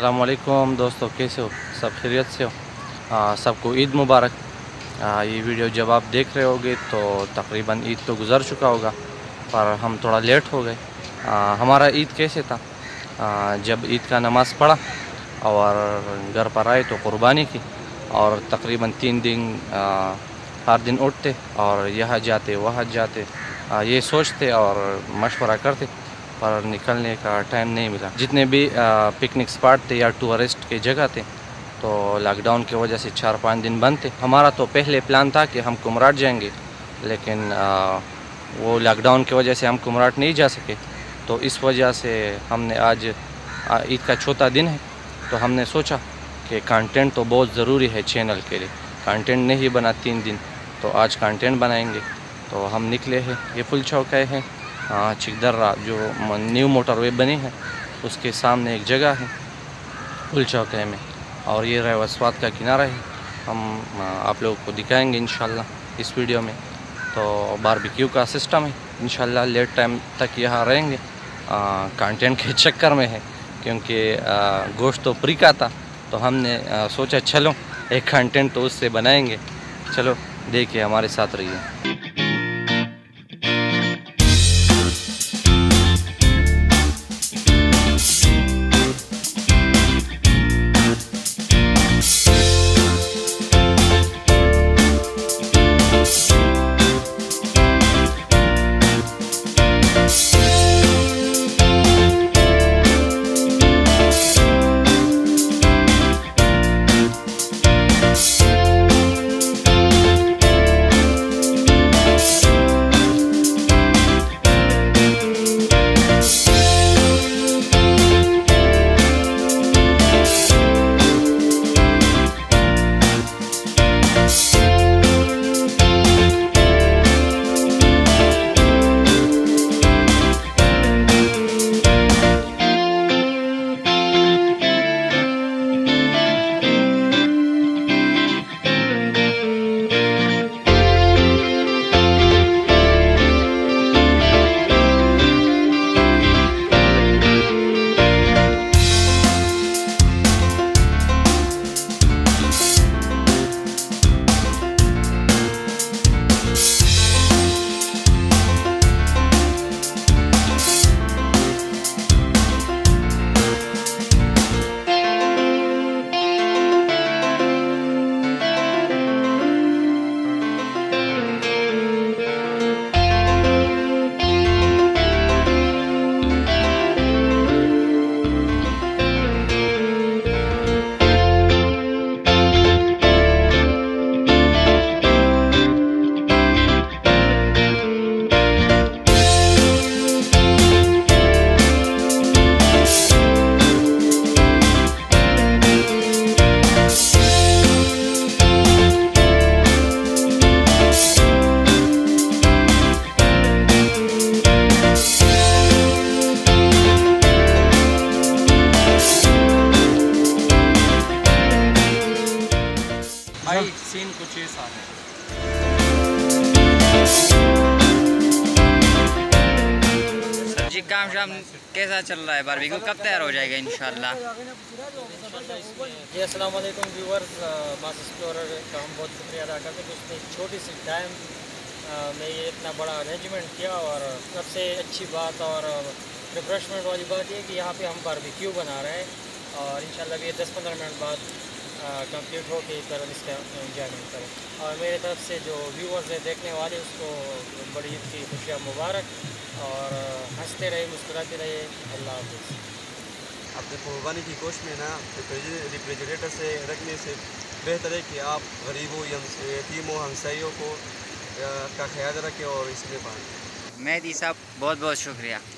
अस्सलाम वालेकुम दोस्तों, कैसे हो? सब खैरियत से हो? सबको ईद मुबारक। ये वीडियो जब आप देख रहे होगे तो तकरीबन ईद तो गुज़र चुका होगा, पर हम थोड़ा लेट हो गए। हमारा ईद कैसे था? जब ईद का नमाज़ पढ़ा और घर पर आए तो क़ुरबानी की, और तकरीबन 3 दिन हर दिन उठते और यहाँ जाते वहाँ जाते, ये सोचते और मशवरा करते, पर निकलने का टाइम नहीं मिला। जितने भी पिकनिक स्पॉट थे या टूरिस्ट की जगह थे, तो लॉकडाउन की वजह से 4-5 दिन बंद थे। हमारा तो पहले प्लान था कि हम कुमराट जाएंगे, लेकिन वो लॉकडाउन की वजह से हम कुमराट नहीं जा सके। तो इस वजह से हमने आज ईद का चौथा दिन है, तो हमने सोचा कि कंटेंट तो बहुत ज़रूरी है चैनल के लिए। कंटेंट नहीं बना 3 दिन, तो आज कंटेंट बनाएंगे। तो हम निकले हैं, ये फुल चौक है चिकदर्रा, जो न्यू मोटरवे बनी है उसके सामने एक जगह है फुल चौक में, और ये रहा वसवात का किनारा है। हम आप लोगों को दिखाएंगे इंशाल्लाह इस वीडियो में। तो बारबेक्यू का सिस्टम है, इंशाल्लाह लेट टाइम तक यहाँ रहेंगे। कंटेंट के चक्कर में है, क्योंकि गोश्त तो फ्री का था, तो हमने सोचा चलो एक कंटेंट तो उससे बनाएंगे। चलो देखिए, हमारे साथ रहिए। सीन कुछ ऐसा है। सब्जी काम शाम कैसा चल रहा है? बारबेक्यू कब तैयार हो जाएगा इंशाल्लाह? जी अस्सलाम वालेकुम व्यूअर्स, मास एक्सप्लोरर का हम बहुत शुक्रिया अदा करते हैं कि उसने छोटी सी टाइम में ये इतना बड़ा अरेंजमेंट किया। और सबसे अच्छी बात और रिफ्रेशमेंट वाली बात ये कि यहाँ पे हम बारबेक्यू बना रहे हैं, और इंशाल्लाह भी 10-15 मिनट बाद कंप्लीट हो के तरह इसका एंजॉयमेंट करें। और मेरे तरफ से जो व्यूअर्स हैं, देखने वाले, उसको बड़ी ईद की खुशियाँ मुबारक, और हंसते रहे, मुस्कुराते रहे। अल्लाह हाफ़िज़। अपने कुर्बानी की कोशिश में ना रेफ्रिजरेटर से रखने से बेहतर है कि आप गरीबों, यतीमों, हमसाइयों को का ख्याल रखें और इसमें पाएँ। मेहदी साहब बहुत बहुत शुक्रिया।